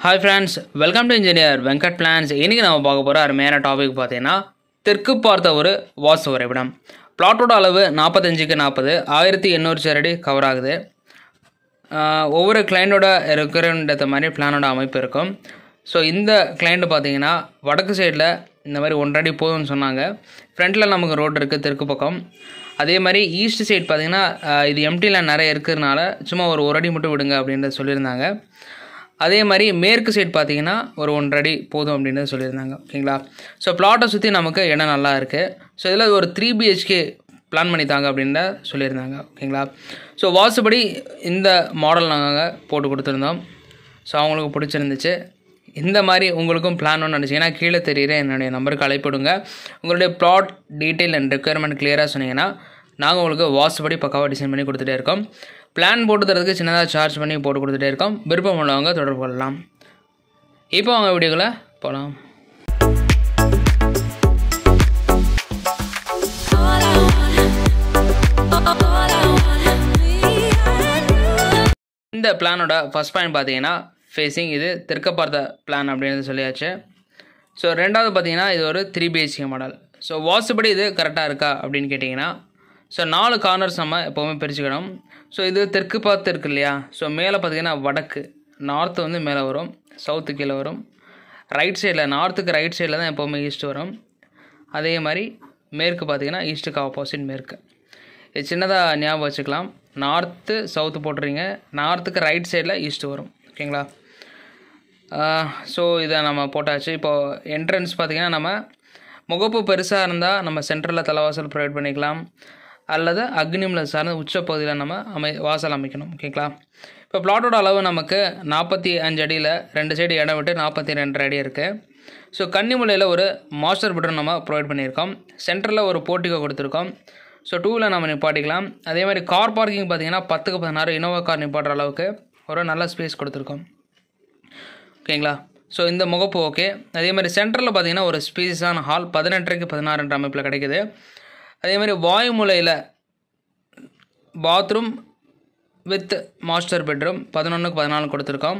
Hi friends, welcome to Engineer Venkat Plans. இன்னைக்கு நாம பார்க்க போற அருமையான டாபிக் பார்த்தீங்கன்னா தெற்கு பார்த்த ஒரு வாஸ்து வரைபடம். பிளாட்டோட அளவு 45க்கு 40 1800 சதுரடி கவர் ஆகுது. ஒவ்வொரு கிளையண்டோட ரெக்குயர்மெண்ட் மாதிரி பிளானோட அமைப்பு இருக்கும். ஸோ இந்த கிளையண்ட் பார்த்தீங்கன்னா வடக்கு சைடில் இந்த மாதிரி 1 அடி போதும்னு சொன்னாங்க. ஃப்ரண்ட்டில் நமக்கு ரோடு இருக்குது தெற்கு பக்கம். அதே மாதிரி ஈஸ்ட் சைட் பார்த்தீங்கன்னா இது எம்டியில் நிறைய இருக்கிறதுனால சும்மா ஒரு அடி மட்டும் விடுங்க அப்படின்றத சொல்லியிருந்தாங்க. அதே மாதிரி மேற்கு சைட் பார்த்தீங்கன்னா ஒரு 1 அடி போதும் அப்படின்னு சொல்லியிருந்தாங்க. ஓகேங்களா? ஸோ பிளாட்டை சுற்றி நமக்கு இடம் நல்லா இருக்குது. ஸோ இதில் ஒரு 3 BHK பிளான் பண்ணித்தாங்க அப்படின்னு சொல்லியிருந்தாங்க. ஓகேங்களா? ஸோ வாசுபடி இந்த மாடல் நாங்கள் போட்டு கொடுத்துருந்தோம். ஸோ அவங்களுக்கு பிடிச்சிருந்துச்சு. இந்த மாதிரி உங்களுக்கும் பிளான் ஒன்று நினச்சிங்கன்னா கீழே தெரியுற என்னுடைய நம்பருக்கு அழைப்பிடுங்க. உங்களுடைய பிளாட் டீட்டெயில் அண்ட் ரெக்குயர்மெண்ட் கிளியராக சொன்னீங்கன்னா நாங்கள் உங்களுக்கு வாசுபடி பக்காவாக டிசைன் பண்ணி கொடுத்துட்டே இருக்கோம். பிளான் போட்டு தரதுக்கு சின்னதாக சார்ஜ் பண்ணி போட்டு கொடுத்துட்டே இருக்கோம். விருப்பம் உள்ளவங்க தொடர்பு கொள்ளலாம். இப்போ அவங்க வீடியோக்குள்ளே போகலாம். இந்த பிளானோட ஃபர்ஸ்ட் பாயிண்ட் பார்த்தீங்கன்னா ஃபேஸிங், இது தெற்க பார்த்த பிளான் அப்படின்னு சொல்லியாச்சு. ஸோ ரெண்டாவது பார்த்தீங்கன்னா இது ஒரு 3 BHK மாடல். ஸோ வாசுபடி இது கரெக்டாக இருக்கா அப்படின்னு கேட்டிங்கன்னா ஸோ 4 கார்னர்ஸ் நம்ம எப்போவுமே பிரிச்சுக்கணும். ஸோ இது தெற்கு பார்த்து இருக்கு இல்லையா? ஸோ மேலே பார்த்தீங்கன்னா வடக்கு, நார்த்து வந்து மேலே வரும், சவுத்து கீழே வரும். ரைட் சைடில் நார்த்துக்கு ரைட் சைடில் தான் எப்போவுமே ஈஸ்ட் வரும். அதே மாதிரி மேற்கு பார்த்தீங்கன்னா ஈஸ்ட்டுக்கு ஆப்போசிட் மேற்கு. இது சின்னதாக ஞாபகம் வச்சுக்கலாம். நார்த்து சவுத்து போட்டுறீங்க, நார்த்துக்கு ரைட் சைடில் ஈஸ்ட் வரும். ஓகேங்களா? ஸோ இதை நம்ம போட்டாச்சு. இப்போது என்ட்ரன்ஸ் பார்த்திங்கன்னா நம்ம முகப்பு பெருசாக இருந்தால் நம்ம சென்டரில் தலைவாசல் ப்ரொவைட் பண்ணிக்கலாம், அல்லது அக்னிமில் சார்ந்த உச்ச பகுதியில் நம்ம வாசல் அமைக்கணும். ஓகேங்களா? இப்போ பிளாட்டோட அளவு நமக்கு 45 அடியில் 2 சைடு இடம் விட்டு 42 அடி இருக்குது. ஸோ கன்னிமுலையில் ஒரு மாஸ்டர் பெட்ரூம் நம்ம ப்ரொவைட் பண்ணியிருக்கோம். சென்டரில் ஒரு போர்ட்டிகோ கொடுத்துருக்கோம். ஸோ 2வில் நம்ம நிப்பாட்டிக்கலாம். அதே மாதிரி கார் பார்க்கிங் பார்த்திங்கன்னா 10க்கு 16 இனோவா கார் நிப்பாட்டுற அளவுக்கு ஒரு நல்ல ஸ்பேஸ் கொடுத்துருக்கோம். ஓகேங்களா? ஸோ இந்த முகப்பு ஓகே. அதே மாதிரி சென்டரில் பார்த்திங்கன்னா ஒரு ஸ்பேஸான ஹால் 18க்கு 16 அமைப்பில் கிடைக்குது. அதே மாதிரி வாயுமூலையில் பாத்ரூம் வித் மாஸ்டர் பெட்ரூம் 11க்கு 14 கொடுத்துருக்கோம்.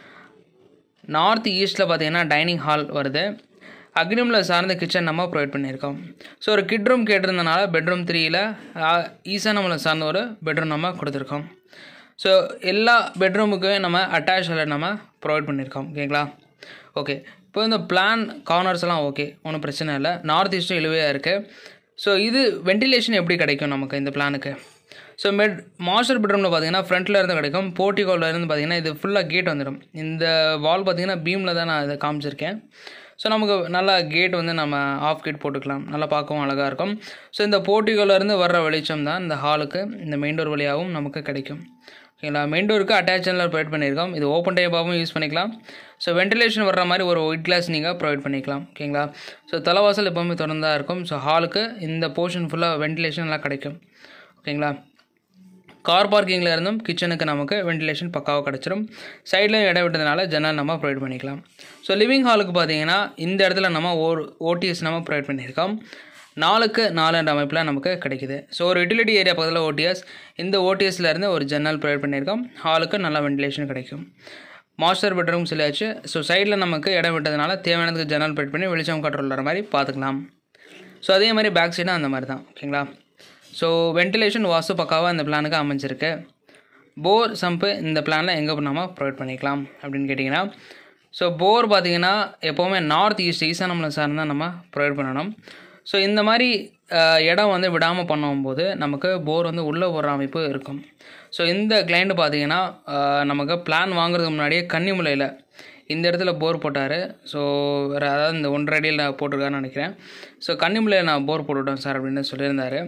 நார்த் ஈஸ்ட்டில் பார்த்திங்கன்னா டைனிங் ஹால் வருது. அக்னிமில் சார்ந்த கிச்சன் நம்ம ப்ரொவைட் பண்ணியிருக்கோம். ஸோ ஒரு கிட் ரூம் கேட்டிருந்தனால பெட்ரூம் 3யில் ஈசானமில் சார்ந்த ஒரு பெட்ரூம் நம்ம கொடுத்துருக்கோம். ஸோ எல்லா பெட்ரூமுக்குமே நம்ம அட்டாச்சில் நம்ம ப்ரொவைட் பண்ணியிருக்கோம். ஓகேங்களா? ஓகே. இப்போ இந்த பிளான் கார்னர்ஸ் எல்லாம் ஓகே, ஒன்றும் பிரச்சனை இல்லை. நார்த் ஈஸ்ட்டும் இழுவையாக இருக்குது. ஸோ இது வென்டிலேஷன் எப்படி கிடைக்கும் நமக்கு இந்த பிளானுக்கு? ஸோ மாஸ்டர் பெட்ரூமில் பார்த்தீங்கன்னா ஃப்ரண்ட்டில் இருந்து கிடைக்கும். போர்ட்டிகோவில் இருந்து பார்த்தீங்கன்னா இது ஃபுல்லாக கேட் வந்துடும். இந்த வால் பார்த்தீங்கன்னா பீமில் தான் நான் இதை காமிச்சிருக்கேன். ஸோ நமக்கு நல்லா கேட் வந்து நம்ம ஆஃப் கேட் போட்டுக்கலாம், நல்லா பார்க்கவும் அழகாக இருக்கும். ஸோ இந்த போர்ட்டிகோலேருந்து வர்ற வெளிச்சம் தான் இந்த ஹாலுக்கு இந்த மெயின் டோர் வழியாகவும் நமக்கு கிடைக்கும். ஓகேங்களா? மெயின் டோருக்கு அட்டாச்சில் ப்ரொவைட் பண்ணியிருக்கோம். இது ஓப்பன் டைப்பாகவும் யூஸ் பண்ணிக்கலாம். ஸோ வென்டிலேஷன் வர்ற மாதிரி ஒரு ஒயிட் கிளாஸ் நீங்கள் ப்ரொவைட் பண்ணிக்கலாம். ஓகேங்களா? ஸோ தலைவாசல் எப்போவுமே திறந்தாக இருக்கும். ஸோ ஹாலுக்கு இந்த போர்ஷன் ஃபுல்லாக வென்டிலேஷன் எல்லாம் கிடைக்கும். ஓகேங்களா? கார் பார்க்கிங்கில் இருந்தும் கிச்சனுக்கு நமக்கு வென்டிலேஷன் பக்காவாக கிடச்சிரும். சைடில் இடம் விட்டதுனால ஜன்னல் நம்ம ப்ரொவைட் பண்ணிக்கலாம். ஸோ லிவிங் ஹாலுக்கு பார்த்தீங்கன்னா இந்த இடத்துல நம்ம ஓடிஎஸ் நம்ம ப்ரொவைட் பண்ணியிருக்கோம். 4க்கு 4 அமைப்பில் நமக்கு கிடைக்குது. ஸோ ஒரு யூட்டிலிட்டி ஏரியா பக்கத்தில் ஓடிஎஸ், இந்த ஓடிஎஸ்லேருந்து ஒரு ஜன்னல் ப்ரொவைட் பண்ணியிருக்கோம். ஹாலுக்கு நல்லா வென்டிலேஷன் கிடைக்கும். மாஸ்டர் பெட்ரூம் சொல்லியாச்சு. ஸோ சைடில் நமக்கு இடம் விட்டதுனால தேவையானதுக்கு ஜன்னல் ப்ரொவைட் பண்ணி வெளிச்சம் கண்ட்ரோல் வர மாதிரி பார்த்துக்கலாம். ஸோ அதே மாதிரி பேக் சைடும் அந்த மாதிரி தான். ஓகேங்களா? ஸோ வென்டிலேஷன் வாஸ்து பக்காவாக இந்த பிளானுக்கு அமைஞ்சிருக்கு. போர் சம்பு இந்த பிளானில் எங்கே நம்ம ப்ரொவைட் பண்ணிக்கலாம் அப்படின்னு கேட்டிங்கன்னா, ஸோ போர் பார்த்திங்கன்னா எப்போவுமே நார்த் ஈசானமில் சார்ந்தான் நம்ம ப்ரொவைட் பண்ணணும். ஸோ இந்த மாதிரி இடம் வந்து விடாமல் பண்ணும்போது நமக்கு போர் வந்து உள்ளே போடுற அமைப்பு இருக்கும். ஸோ இந்த கிளைண்ட் பார்த்திங்கன்னா நமக்கு பிளான் வாங்குறதுக்கு முன்னாடியே கன்னிமுலையில் இந்த இடத்துல போர் போட்டார். ஸோ வேறு அதாவது இந்த 1 அடியில் நான் போட்டிருக்காருன்னு நினைக்கிறேன். ஸோ கன்னிமுலையில் நான் போர் போட்டுவிட்டேன் சார் அப்படின்னு சொல்லியிருந்தார்.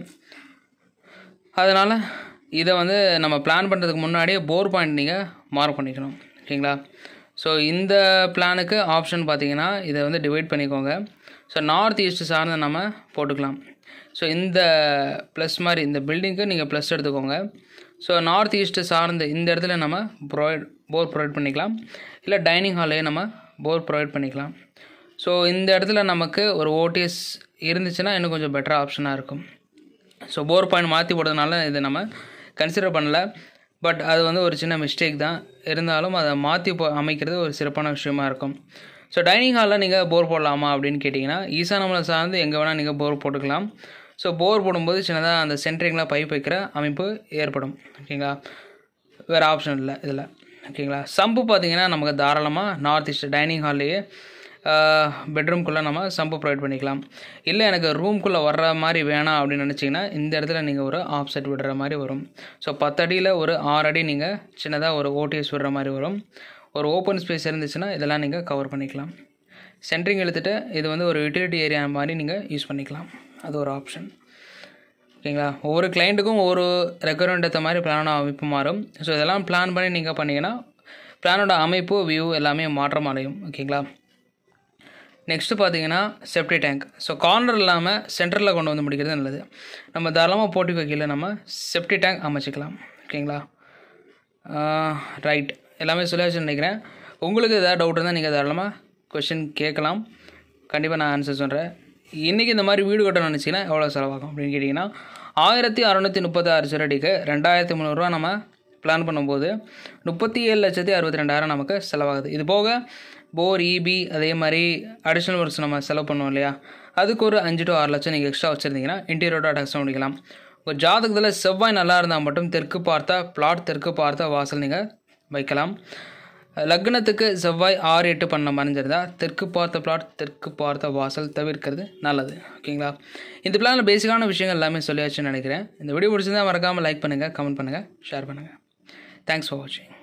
அதனால் இதை வந்து நம்ம பிளான் பண்ணுறதுக்கு முன்னாடியே போர் பாயிண்ட் நீங்கள் மார்க் பண்ணிக்கணும். ஓகேங்களா? ஸோ இந்த பிளானுக்கு ஆப்ஷன் பார்த்திங்கன்னா இதை வந்து டிவைட் பண்ணிக்கோங்க. ஸோ நார்த் ஈஸ்ட் சார்ந்து நம்ம போட்டுக்கலாம். ஸோ இந்த ப்ளஸ் மாதிரி இந்த பில்டிங்க்கு நீங்கள் ப்ளஸ் எடுத்துக்கோங்க. ஸோ நார்த் ஈஸ்ட்டு சார்ந்து இந்த இடத்துல நம்ம போர் ப்ரொவைட் பண்ணிக்கலாம், இல்லை டைனிங் ஹாலே நம்ம போர் ப்ரொவைட் பண்ணிக்கலாம். ஸோ இந்த இடத்துல நமக்கு ஒரு ஓடிஎஸ் இருந்துச்சுன்னா இன்னும் கொஞ்சம் பெட்டராக ஆப்ஷனாக இருக்கும். ஸோ போர் பாயிண்ட் மாற்றி போடுறதுனால இதை நம்ம கன்சிடர் பண்ணல. பட் அது வந்து ஒரு சின்ன மிஸ்டேக் தான். இருந்தாலும் அதை மாற்றி அமைக்கிறது ஒரு சிறப்பான விஷயமா இருக்கும். ஸோ டைனிங் ஹாலில் நீங்கள் போர் போடலாமா அப்படின்னு கேட்டிங்கன்னா, ஈசானமலை சார்ந்து எங்கே வேணால் நீங்கள் போர் போட்டுக்கலாம். ஸோ போர் போடும்போது சின்னதாக அந்த சென்ட்ரிங்கில் பைப் வைக்கிற அமைப்பு ஏற்படும். ஓகேங்களா, வேறு ஆப்ஷன் இல்லை இதில். ஓகேங்களா, சம்பு பார்த்திங்கன்னா நமக்கு தாராளமாக நார்த் ஈஸ்ட் டைனிங் ஹால்லையே பெட்ரூம்குள்ளே நம்ம சம்பு ப்ரொவைட் பண்ணிக்கலாம். இல்லை எனக்கு ரூம்குள்ளே வர்ற மாதிரி வேணாம் அப்படின்னு நினச்சிங்கன்னா, இந்த இடத்துல நீங்கள் ஒரு ஆஃப்செட் விடுற மாதிரி வரும். ஸோ 10 அடியில் ஒரு 6 அடி நீங்கள் சின்னதாக ஒரு ஓடிஎஸ் விடுற மாதிரி வரும். ஒரு ஓப்பன் ஸ்பேஸ் இருந்துச்சுன்னா இதெல்லாம் நீங்கள் கவர் பண்ணிக்கலாம். சென்ட்ரிங் எடுத்துகிட்டு இது வந்து ஒரு யூட்டிலிட்டி ஏரியா மாதிரி நீங்கள் யூஸ் பண்ணிக்கலாம். அது ஒரு ஆப்ஷன். ஓகேங்களா, ஒவ்வொரு கிளைண்ட்டுக்கும் ஒவ்வொரு ரெக்குவயர்மெண்ட் ஏற்ற மாதிரி பிளானோட அமைப்பு மாறும். ஸோ இதெல்லாம் பிளான் பண்ணி நீங்கள் பண்ணிங்கன்னா பிளானோட அமைப்பு வியூ எல்லாமே மாற்றம் அடையும். ஓகேங்களா, நெக்ஸ்ட்டு பார்த்தீங்கன்னா செப்டி டேங்க். ஸோ கார்னர் இல்லாமல் சென்டரில் கொண்டு வந்து முடிக்கிறது நல்லது. நம்ம தாராளமாக போர்ட்டிகோ கீழே நம்ம செப்டி டேங்க் அமைச்சிக்கலாம். ஓகேங்களா, ரைட், எல்லாமே சொல்லியாச்சுன்னு நினைக்கிறேன். உங்களுக்கு எதாவது டவுட் இருந்தால் நீங்கள் தாராளமாக கொஸ்டின் கேட்கலாம். கண்டிப்பாக நான் ஆன்சர் சொல்கிறேன். இன்றைக்கி இந்த மாதிரி வீடு கட்டணும்னு நினச்சிங்கன்னா எவ்வளோ செலவாகும் அப்படின்னு கேட்டிங்கன்னா, 1636 சதுரடிக்கு 2300 ரூபா நம்ம பிளான் பண்ணும்போது 37,62,000 நமக்கு செலவாகுது. இது போக போர், இபி, அதே மாதிரி அடிஷ்னல் ஒர்க்ஸ் நம்ம செலவு பண்ணுவோம் இல்லையா, அதுக்கு ஒரு 5 to 6 லட்சம் நீங்கள் எக்ஸ்ட்ரா வச்சுருந்தீங்கன்னா இன்டீரியரோட அட்டாச் பண்ணிக்கலாம். உங்கள் ஜாதகத்தில் செவ்வாய் நல்லா இருந்தால் மட்டும் தெற்கு பார்த்த பிளாட், தெற்கு பார்த்த வாசல் நீங்கள் வைக்கலாம். லக்னத்துக்கு செவ்வாய் 6, 8 பண்ண மறைஞ்சிருந்தால் தெற்கு பார்த்த பிளாட், தெற்கு பார்த்த வாசல் தவிர்க்கிறது நல்லது. ஓகேங்களா, இந்த பிளானில் பேசிக்கான விஷயங்கள் எல்லாமே சொல்லியாச்சுன்னு நினைக்கிறேன். இந்த வீடியோ பிடிச்சிருந்தால் மறக்காமல் லைக் பண்ணுங்கள், கமெண்ட் பண்ணுங்கள், ஷேர் பண்ணுங்கள். தேங்க்ஸ் ஃபார் வாட்சிங்.